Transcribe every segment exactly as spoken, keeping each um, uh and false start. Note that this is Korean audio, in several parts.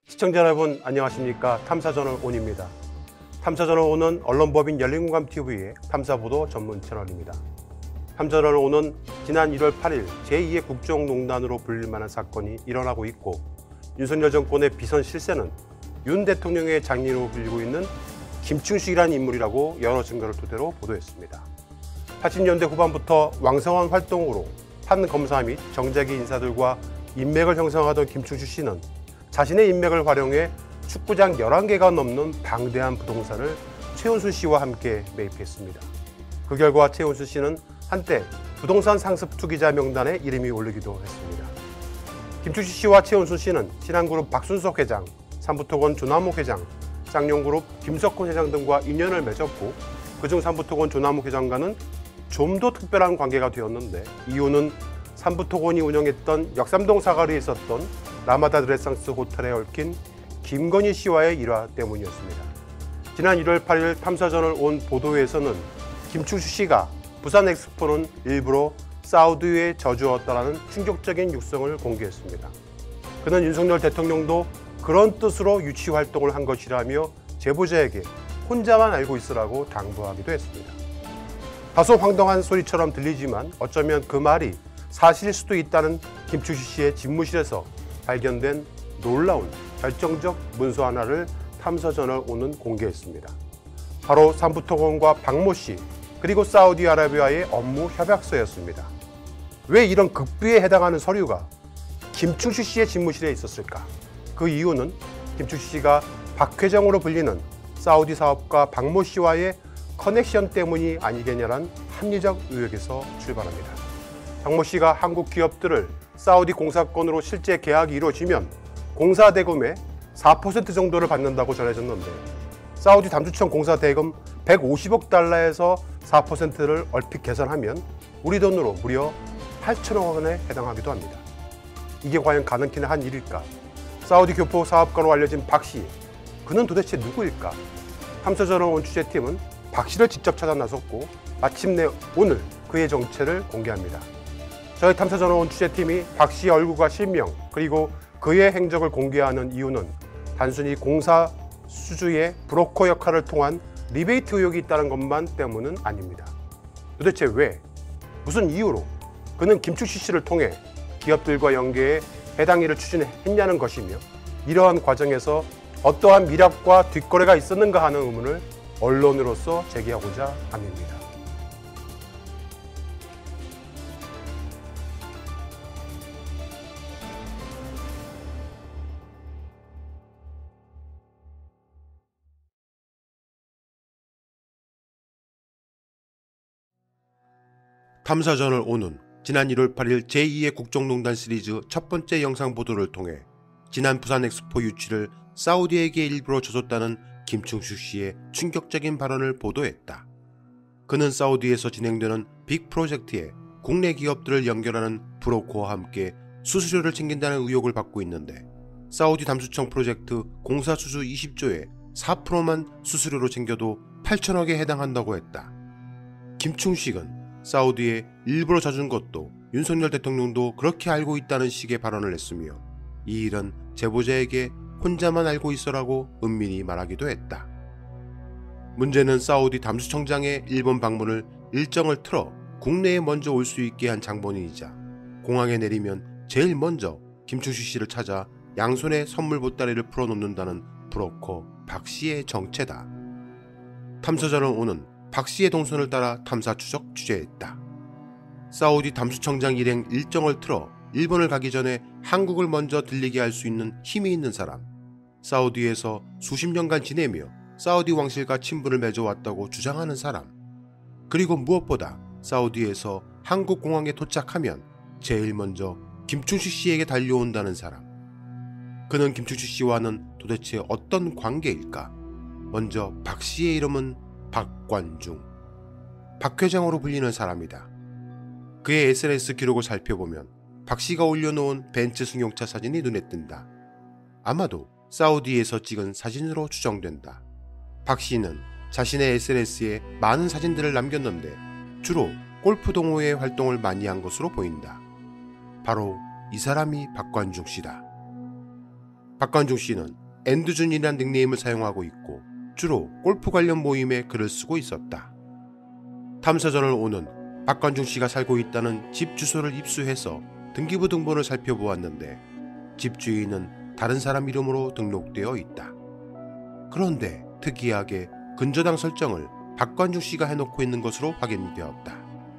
시청자 여러분 안녕하십니까. 탐사저널 온입니다. 탐사저널 온은 언론법인 열린공감티비의 탐사보도 전문 채널입니다. 탐사저널 온은 지난 일월 팔일 제이의 국정농단으로 불릴 만한 사건이 일어나고 있고, 윤석열 정권의 비선 실세는 윤 대통령의 장인으로 불리고 있는 김충식이라는 인물이라고 여러 증거를 토대로 보도했습니다. 팔십 년대 후반부터 왕성한 활동으로 판 검사 및 정재계 인사들과 인맥을 형성하던 김충식 씨는 자신의 인맥을 활용해 축구장 열한 개가 넘는 방대한 부동산을 최은순 씨와 함께 매입했습니다. 그 결과 최은순 씨는 한때 부동산 상습 투기자 명단에 이름이 오르기도 했습니다. 김충식 씨와 최은순 씨는 신한그룹 박순석 회장, 삼부토건 조남욱 회장, 쌍용그룹 김석훈 회장 등과 인연을 맺었고, 그중 삼부토건 조남욱 회장과는 좀 더 특별한 관계가 되었는데, 이유는 삼부토건이 운영했던 역삼동 사거리에 있었던 라마다 드레상스 호텔에 얽힌 김건희 씨와의 일화 때문이었습니다. 지난 일월 팔일 탐사저널 온 보도에서는 김충식 씨가 부산 엑스포는 일부러 사우디에 져주었다라는 충격적인 육성을 공개했습니다. 그는 윤석열 대통령도 그런 뜻으로 유치 활동을 한 것이라며 제보자에게 혼자만 알고 있으라고 당부하기도 했습니다. 다소 황당한 소리처럼 들리지만 어쩌면 그 말이 사실일 수도 있다는 김충식 씨의 집무실에서 발견된 놀라운 결정적 문서 하나를 탐사저널 온은 공개했습니다. 바로 삼부토건과 박모 씨 그리고 사우디아라비아의 업무 협약서였습니다. 왜 이런 극비에 해당하는 서류가 김충식 씨의 집무실에 있었을까? 그 이유는 김충식 씨가 박 회장으로 불리는 사우디 사업가 박모 씨와의 커넥션 때문이 아니겠냐는 합리적 의혹에서 출발합니다. 박모 씨가 한국 기업들을 사우디 공사권으로 실제 계약이 이루어지면 공사 대금의 사 퍼센트 정도를 받는다고 전해졌는데, 사우디 담주청 공사 대금 백오십억 달러에서 사 퍼센트를 얼핏 계산하면 우리 돈으로 무려 팔천억 원에 해당하기도 합니다. 이게 과연 가능키는 한 일일까? 사우디 교포 사업가로 알려진 박 씨, 그는 도대체 누구일까? 탐사저널 온 취재팀은 박 씨를 직접 찾아 나섰고, 마침내 오늘 그의 정체를 공개합니다. 저희 탐사저널 온 취재팀이 박 씨의 얼굴과 실명 그리고 그의 행적을 공개하는 이유는 단순히 공사 수주의 브로커 역할을 통한 리베이트 의혹이 있다는 것만 때문은 아닙니다. 도대체 왜, 무슨 이유로 그는 김충식 씨를 통해 기업들과 연계해 해당 일을 추진했냐는 것이며, 이러한 과정에서 어떠한 미락과 뒷거래가 있었는가 하는 의문을 언론으로서 제기하고자 합니다. 탐사저널 온은 지난 일월 팔일 제이의 국정농단 시리즈 첫 번째 영상 보도를 통해 지난 부산 엑스포 유치를 사우디에게 일부러 줘줬다는 김충식 씨의 충격적인 발언을 보도했다. 그는 사우디에서 진행되는 빅 프로젝트에 국내 기업들을 연결하는 브로커와 함께 수수료를 챙긴다는 의혹을 받고 있는데, 사우디 담수청 프로젝트 공사 수주 이십조의 사 퍼센트만 수수료로 챙겨도 팔천억에 해당한다고 했다. 김충식은 사우디에 일부러 져준 것도 윤석열 대통령도 그렇게 알고 있다는 식의 발언을 했으며, 이 일은 제보자에게 혼자만 알고 있어라고 은밀히 말하기도 했다. 문제는 사우디 담수청장의 일본 방문을 일정을 틀어 국내에 먼저 올 수 있게 한 장본인이자 공항에 내리면 제일 먼저 김충식 씨를 찾아 양손에 선물 보따리를 풀어놓는다는 브로커 박 씨의 정체다. 탐사저널 온은 박 씨의 동선을 따라 탐사 추적 취재했다. 사우디 담수청장 일행 일정을 틀어 일본을 가기 전에 한국을 먼저 들리게 할 수 있는 힘이 있는 사람, 사우디에서 수십 년간 지내며 사우디 왕실과 친분을 맺어왔다고 주장하는 사람, 그리고 무엇보다 사우디에서 한국 공항에 도착하면 제일 먼저 김충식 씨에게 달려온다는 사람. 그는 김충식 씨와는 도대체 어떤 관계일까? 먼저 박 씨의 이름은 박관중, 박 회장으로 불리는 사람이다. 그의 에스엔에스 기록을 살펴보면 박 씨가 올려놓은 벤츠 승용차 사진이 눈에 띈다. 아마도 사우디에서 찍은 사진으로 추정된다. 박 씨는 자신의 에스엔에스에 많은 사진들을 남겼는데 주로 골프 동호회 활동을 많이 한 것으로 보인다. 바로 이 사람이 박관중 씨다. 박관중 씨는 엔드준이라는 닉네임을 사용하고 있고 주로 골프 관련 모임에 글을 쓰고 있었다. 탐사전을 오는 박관중 씨가 살고 있다는 집 주소를 입수해서 등기부 등본을 살펴보았는데 집주인은 다른 사람 이름으로 등록되어 있다. 그런데 특이하게 근저당 설정을 박관중 씨가 해놓고 있는 것으로 확인되었다.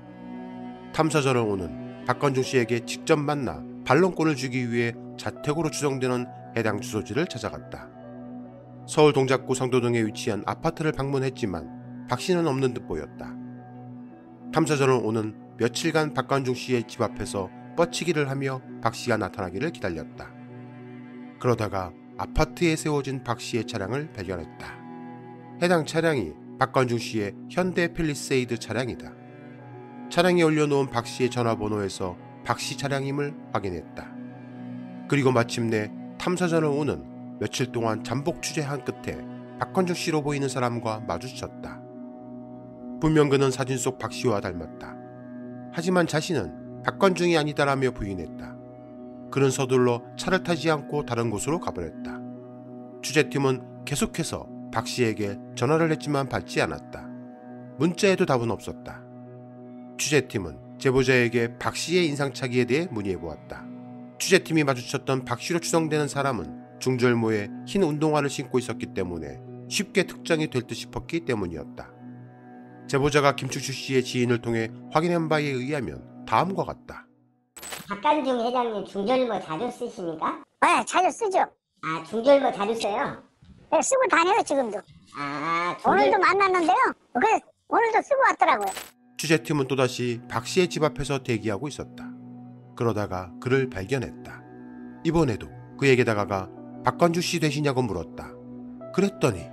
탐사전을 오는 박관중 씨에게 직접 만나 반론권을 주기 위해 자택으로 추정되는 해당 주소지를 찾아갔다. 서울 동작구 성도동에 위치한 아파트를 방문했지만 박 씨는 없는 듯 보였다. 탐사전을 오는 며칠간 박관중 씨의 집 앞에서 뻗치기를 하며 박 씨가 나타나기를 기다렸다. 그러다가 아파트에 세워진 박 씨의 차량을 발견했다. 해당 차량이 박관중 씨의 현대 팰리세이드 차량이다. 차량에 올려놓은 박 씨의 전화번호에서 박 씨 차량임을 확인했다. 그리고 마침내 탐사전을 오는 며칠 동안 잠복 취재한 끝에 박관중 씨로 보이는 사람과 마주쳤다. 분명 그는 사진 속 박 씨와 닮았다. 하지만 자신은 박관중이 아니다라며 부인했다. 그는 서둘러 차를 타지 않고 다른 곳으로 가버렸다. 취재팀은 계속해서 박 씨에게 전화를 했지만 받지 않았다. 문자에도 답은 없었다. 취재팀은 제보자에게 박 씨의 인상착의에 대해 문의해보았다. 취재팀이 마주쳤던 박 씨로 추정되는 사람은 중절모에 흰 운동화를 신고 있었기 때문에 쉽게 특정이 될 듯 싶었기 때문이었다. 제보자가 김충수 씨의 지인을 통해 확인한 바에 의하면 다음과 같다. 박관중 회장님 중절모 자주 쓰십니까? 네, 자주 쓰죠. 아, 중절모 자주 써요? 네, 쓰고 다녀요, 지금도. 아, 중절... 오늘도 만났는데요. 그래, 오늘도 쓰고 왔더라고요. 취재팀은 또다시 박 씨의 집 앞에서 대기하고 있었다. 그러다가 그를 발견했다. 이번에도 그에게 다가가 박관중 씨 되시냐고 물었다. 그랬더니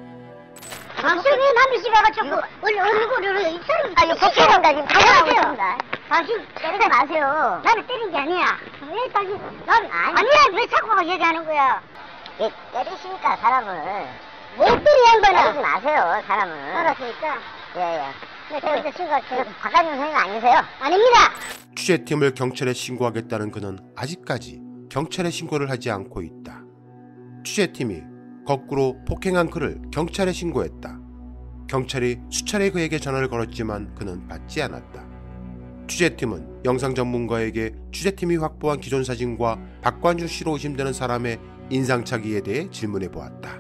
당신 왜 남의 집에 가지고 얼굴을 이처럼 아니 복귀한가 지금 가져가고 있습니다. 당신 때리지 마세요. 나는 때린 게 아니야. 왜 당신 난 아니. 아니야 왜 자꾸 얘기하는 거야. 왜 때리십니까 사람을? 왜 때리는 거야? 때리지 마세요 사람을. 알았으니까. 예예. 근데 신고할게요. 박관중 선생님 아니세요? 아닙니다. 취재팀을 경찰에 신고하겠다는 그는 아직까지 경찰에 신고를 하지 않고 있다. 취재팀이 거꾸로 폭행한 그를 경찰에 신고했다. 경찰이 수차례 그에게 전화를 걸었지만 그는 받지 않았다. 취재팀은 영상 전문가에게 취재팀이 확보한 기존 사진과 박관중 씨로 의심되는 사람의 인상착의에 대해 질문해 보았다.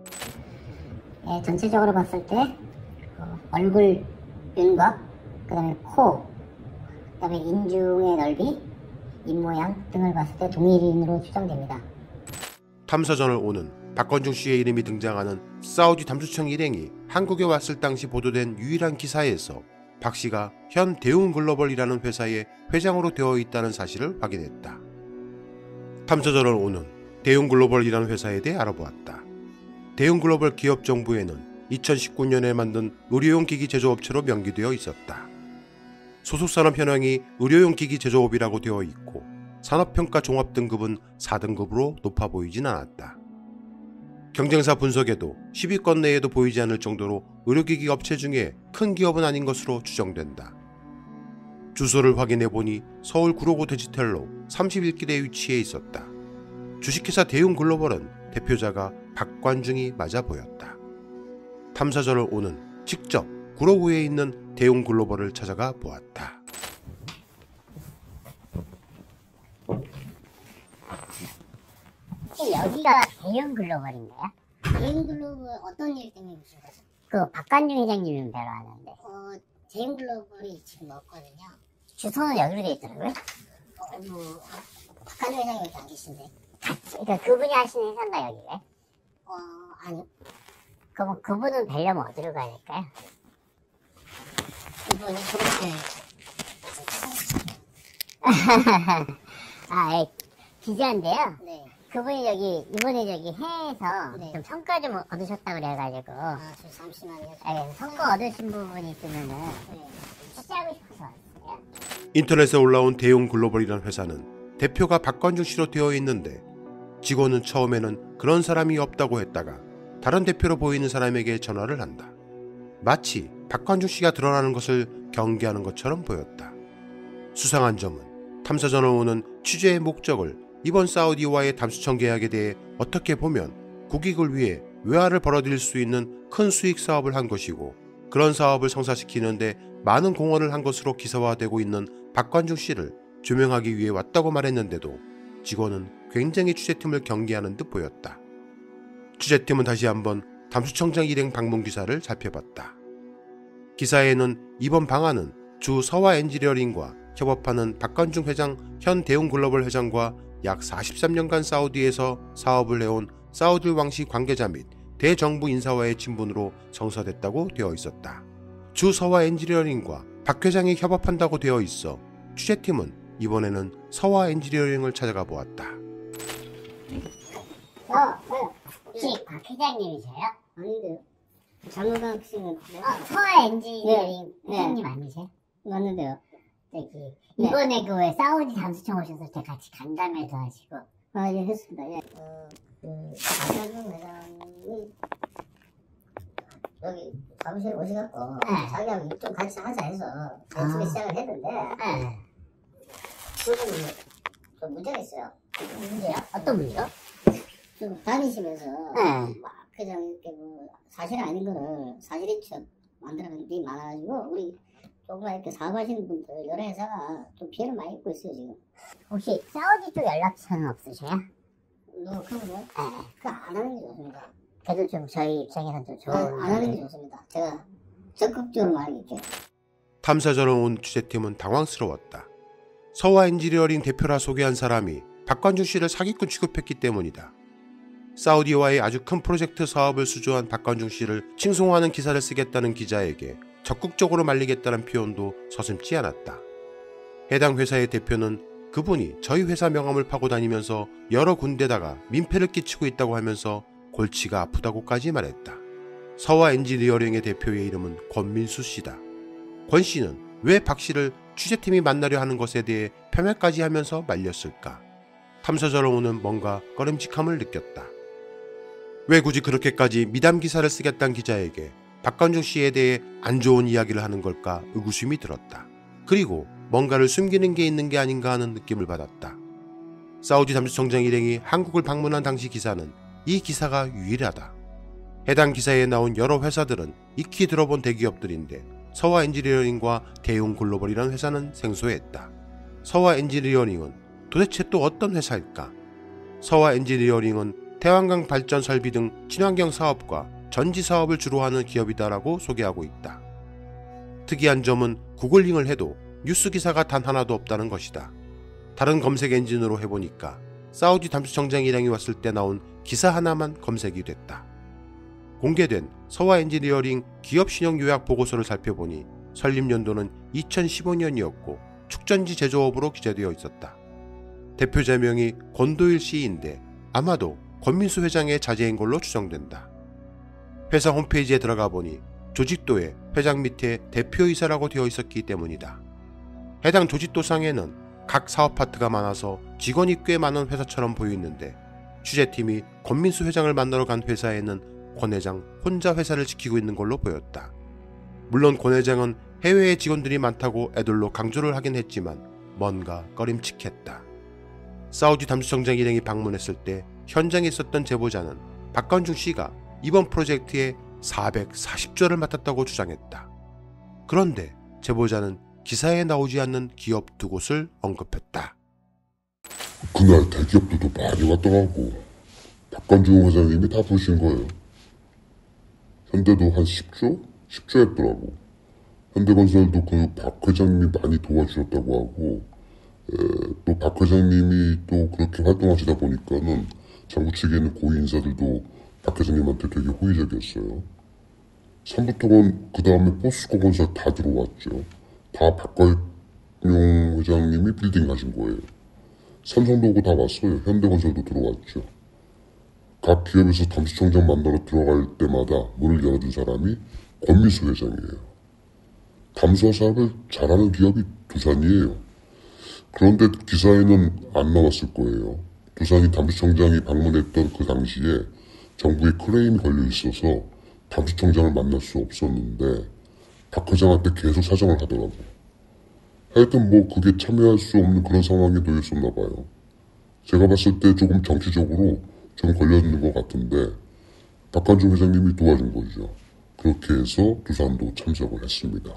네, 전체적으로 봤을 때 어, 얼굴 윤곽, 그 다음에 코, 그 다음에 인중의 넓이, 입모양 등을 봤을 때 동일인으로 추정됩니다. 탐사전을 오는 박관중 씨의 이름이 등장하는 사우디 담수청 일행이 한국에 왔을 당시 보도된 유일한 기사에서 박 씨가 현 대웅글로벌이라는 회사의 회장으로 되어 있다는 사실을 확인했다. 탐사전을 오는 대웅글로벌이라는 회사에 대해 알아보았다. 대웅글로벌 기업정보에는 이천십구 년에 만든 의료용 기기 제조업체로 명기되어 있었다. 소속산업 현황이 의료용 기기 제조업이라고 되어 있고 산업평가 종합 등급은 사 등급으로 높아 보이진 않았다. 경쟁사 분석에도 십 위권 내에도 보이지 않을 정도로 의료기기 업체 중에 큰 기업은 아닌 것으로 추정된다. 주소를 확인해보니 서울 구로구 데지텔로 삼십일 길에 위치해 있었다. 주식회사 대웅글로벌은 대표자가 박관중이 맞아 보였다. 탐사전을 오는 직접 구로구에 있는 대웅글로벌을 찾아가 보았다. 여기가 대웅글로벌인가요? 대웅글로벌 어떤 일 때문에 오신 거죠? 그 박관중 회장님은 뵈러 왔는데 어, 대웅글로벌이 지금 없거든요. 주소는 여기로 돼 있더라고요. 어, 뭐 박한주 회장이 여기 안 계신데. 그러니까 그분이 하시는 회사인가 여기가? 어, 아니. 그럼 그분은 뵈려면 어디로 가야 될까요? 이분이 그렇게 아, 예, 기자인데요. 네. 그분이 여기 이번에 저기 해에서 네. 좀 성과 좀 얻으셨다 그래가지고 아, 저 잠시만요. 예, 성과 얻으신 부분이 있으면은 네. 취재하고 싶어서 왔어요. 인터넷에 올라온 대웅글로벌이라는 회사는 대표가 박관중 씨로 되어 있는데 직원은 처음에는 그런 사람이 없다고 했다가 다른 대표로 보이는 사람에게 전화를 한다. 마치 박관중 씨가 드러나는 것을 경계하는 것처럼 보였다. 수상한 점은 탐사전을 오는 취재의 목적을 이번 사우디와의 담수청 계약에 대해 어떻게 보면 국익을 위해 외화를 벌어들일 수 있는 큰 수익 사업을 한 것이고, 그런 사업을 성사시키는데 많은 공헌을 한 것으로 기사화되고 있는 박관중 씨를 조명하기 위해 왔다고 말했는데도 직원은 굉장히 취재팀을 경계하는 듯 보였다. 취재팀은 다시 한번 담수청장 일행 방문 기사를 살펴봤다. 기사에는 이번 방안은 주 서화 엔지니어링과 협업하는 박관중 회장, 현 대웅글로벌 회장과 약 사십삼 년간 사우디에서 사업을 해온 사우디 왕실 관계자 및 대정부 인사와의 친분으로 성사됐다고 되어 있었다. 주 서화 엔지니어링과 박 회장이 협업한다고 되어 있어 취재팀은 이번에는 서화 엔지니어링을 찾아가 보았다. 어, 어, 혹시 박 회장님이세요? 아닌데요. 장우강 씨는 어, 서화 엔지니어링 네. 회장님 아니세요? 맞는데요. 저기 네. 이번에 그 왜 사우디 담수청 오셨을 때 같이 간담회도 하시고 아, 예, 했습니다. 예. 어, 그 박관중 회장이 여기 사무실에 오셔갖고 네. 자기하고 일 좀 같이 하자 해서 아. 아침에 시작을 했는데 네. 그거는 좀 문제가 있어요. 문제요? 어떤 문제요? 좀 다니시면서 네. 막 그냥 이렇게 뭐 사실 아닌 거를 사실인 척 만들어가는 게 많아가지고 우리 조금만 이렇게 사업하시는 분들 여러 회사가 좀 피해를 많이 입고 있어요 지금. 혹시 사우디 쪽 연락처는 없으세요? 너 그거요? 네. 그거 안 하는 게 좋습니다. 그래도 좀 저희 입장에서는 좀 좋은 안, 안 하는 게 좋습니다. 제가 적극적으로 말할게요. 탐사전을 온 취재팀은 당황스러웠다. 서화 엔지니어링 대표라 소개한 사람이 박관중 씨를 사기꾼 취급했기 때문이다. 사우디와의 아주 큰 프로젝트 사업을 수주한 박관중 씨를 칭송하는 기사를 쓰겠다는 기자에게 적극적으로 말리겠다는 표현도 서슴지 않았다. 해당 회사의 대표는 그분이 저희 회사 명함을 파고 다니면서 여러 군데다가 민폐를 끼치고 있다고 하면서 골치가 아프다고까지 말했다. 서화 엔지니어링의 대표의 이름은 권민수 씨다. 권 씨는 왜 박 씨를 취재팀이 만나려 하는 것에 대해 폄훼까지 하면서 말렸을까? 탐사전을 오는 뭔가 꺼림직함을 느꼈다. 왜 굳이 그렇게까지 미담 기사를 쓰겠다는 기자에게 박관중 씨에 대해 안 좋은 이야기를 하는 걸까 의구심이 들었다. 그리고 뭔가를 숨기는 게 있는 게 아닌가 하는 느낌을 받았다. 사우디 담수청장 일행이 한국을 방문한 당시 기사는 이 기사가 유일하다. 해당 기사에 나온 여러 회사들은 익히 들어본 대기업들인데 서화 엔지니어링과 대웅 글로벌이라는 회사는 생소했다. 서화 엔지니어링은 도대체 또 어떤 회사일까? 서화 엔지니어링은 태양광 발전 설비 등 친환경 사업과 전지 사업을 주로 하는 기업이다라고 소개하고 있다. 특이한 점은 구글링을 해도 뉴스 기사가 단 하나도 없다는 것이다. 다른 검색 엔진으로 해보니까 사우디 담수청장 일행이 왔을 때 나온 기사 하나만 검색이 됐다. 공개된 서화 엔지니어링 기업 신용 요약 보고서를 살펴보니 설립 연도는 이천십오 년이었고 축전지 제조업으로 기재되어 있었다. 대표 제명이 권도일 씨인데 아마도 권민수 회장의 자제인 걸로 추정된다. 회사 홈페이지에 들어가 보니 조직도에 회장 밑에 대표이사라고 되어 있었기 때문이다. 해당 조직도상에는 각 사업 파트가 많아서 직원이 꽤 많은 회사처럼 보이는데 취재팀이 권민수 회장을 만나러 간 회사에는 권 회장 혼자 회사를 지키고 있는 걸로 보였다. 물론 권 회장은 해외에 직원들이 많다고 애들로 강조를 하긴 했지만 뭔가 꺼림칙했다. 사우디 담수청장 일행이 방문했을 때 현장에 있었던 제보자는 박관중 씨가 이번 프로젝트에 사백사십조를 맡았다고 주장했다. 그런데 제보자는 기사에 나오지 않는 기업 두 곳을 언급했다. 그날 대기업들도 많이 왔더라고. 박관중 회장님이 다 부르신 거예요. 현대도 한 십조? 십조 했더라고. 현대건설도 그 박 회장님이 많이 도와주셨다고 하고, 또 박 회장님이 또 그렇게 활동하시다 보니까는 정부 측에 있는 고위 인사들도 박 회장님한테 되게 호의적이었어요. 삼부토건 그 다음에 포스코 건설 다 들어왔죠. 다 박관용 회장님이 빌딩 가신 거예요. 삼성도 오고 다 왔어요. 현대건설도 들어왔죠. 각 기업에서 담수청장 만나러 들어갈 때마다 문을 열어준 사람이 권민수 회장이에요. 담수화 사업을 잘하는 기업이 두산이에요. 그런데 기사에는 안 나왔을 거예요. 두산이 담수청장이 방문했던 그 당시에 정부에 클레임이 걸려 있어서 담수청장을 만날 수 없었는데 박 회장한테 계속 사정을 하더라고. 하여튼 뭐 그게 참여할 수 없는 그런 상황에 놓였었나 봐요. 제가 봤을 때 조금 정치적으로 좀 걸려있는 것 같은데 박관중 회장님이 도와준 거죠. 그렇게 해서 두산도 참석을 했습니다.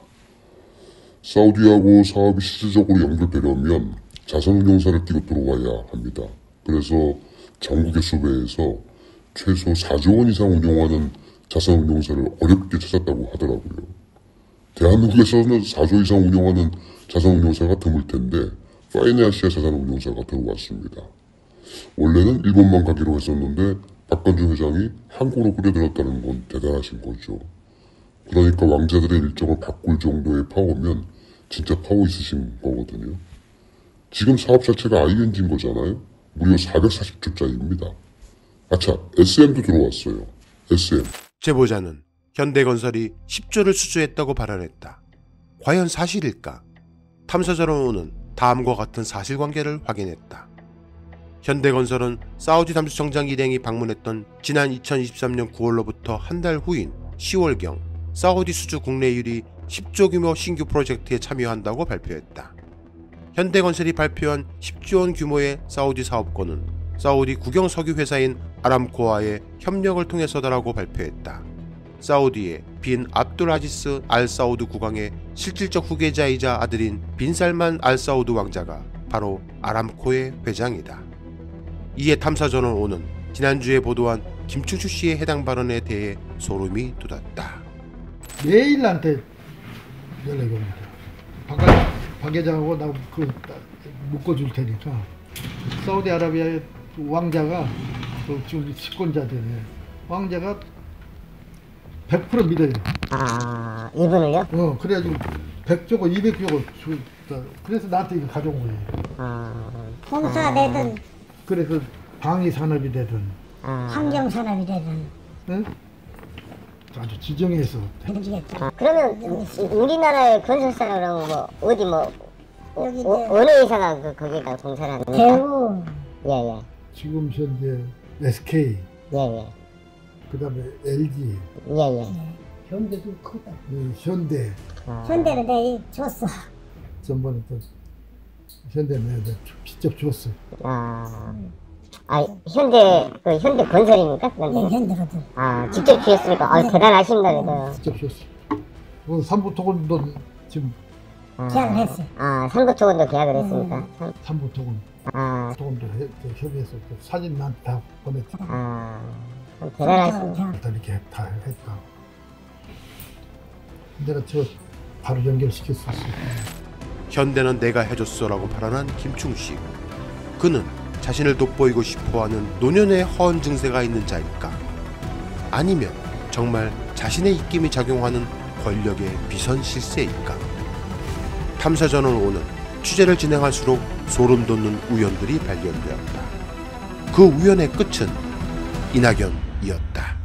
사우디하고 사업이 실질적으로 연결되려면 자산운용사를 끼고 들어와야 합니다. 그래서 전국의 수배에서 최소 사조 원 이상 운용하는 자산운용사를 어렵게 찾았다고 하더라고요. 대한민국에서는 사조 이상 운용하는 자산운용사가 드물 텐데 파이내아시아 자산운용사가 들어왔습니다. 원래는 일본만 가기로 했었는데 박관중 회장이 한국으로 끌어들였다는 건 대단하신 거죠. 그러니까 왕자들의 일정을 바꿀 정도의 파워면 진짜 파워 있으신 거거든요. 지금 사업 자체가 아이엔지인 거잖아요. 무려 사백사십 조짜리입니다. 아차, 에스엠도 들어왔어요. 에스엠. 제보자는 현대건설이 십 조를 수주했다고 발언했다. 과연 사실일까? 탐사저론은 다음과 같은 사실관계를 확인했다. 현대건설은 사우디 담수청장 일행이 방문했던 지난 이천이십삼 년 구월로부터 한 달 후인 시월경 사우디 수주 국내유리 십 조 규모 신규 프로젝트에 참여한다고 발표했다. 현대건설이 발표한 십 조 원 규모의 사우디 사업권은 사우디 국영 석유 회사인 아람코와의 협력을 통해서다라고 발표했다. 사우디의 빈 압둘 아지스 알 사우드 국왕의 실질적 후계자이자 아들인 빈 살만 알 사우드 왕자가 바로 아람코의 회장이다. 이에 탐사저널오는 지난주에 보도한 김충수 씨의 해당 발언에 대해 소름이 돋았다. 매일 나한테 연락이 옵니다. 박, 박 회장하고 나 그 묶어줄 테니까. 사우디아라비아의 왕자가 그 지금 집권자들이에요. 왕자가 백 퍼센트 믿어요. 아, 이분을요? 어, 그래가지고 백 조고 이백 조고 주, 그래서 나한테 이거 가져온 거예요. 아, 공사 되든 그래서 방위 산업이 되든, 아. 환경 산업이 되든 응? 아주 지정해서. 해주겠죠. 아, 그러면 우- 우리나라의 건설사라 그러면 뭐 어디 뭐 어, 여기 어, 이제 어느 회사가 그, 거기다 공사를 하는 겁니까? 대우 예예 지금 현재 에스케이, 예예 그다음에 엘지, 예예. 현대도 크다. 현대, 현대는 내가 줬어. 전번에 또 현대는 내가 직접 줬어. 아, 아 현대 그 현대 건설입니까? 예, 그건? 현대거든. 아 직접 지었으니까 아 대단하십니다 그래도. 직접 줬어. 그 삼부토건도 지금 계약을 했어. 아 삼구토건도 계약을 했습니까? 삼- 삼부토건, 아, 토건도 해- 그 협의해서 그 사진 나한테 다 보냈지. 아 참 대단하십니다. 일단 이렇게 다 했다. 내가 저 바로 연결시킬 수 있어. 현대는 내가 해줬어라고 발언한 김충식. 그는 자신을 돋보이고 싶어하는 노년의 허언 증세가 있는 자일까? 아니면 정말 자신의 입김이 작용하는 권력의 비선 실세일까? 탐사저널오는 취재를 진행할수록 소름 돋는 우연들이 발견되었다. 그 우연의 끝은 이낙연이었다.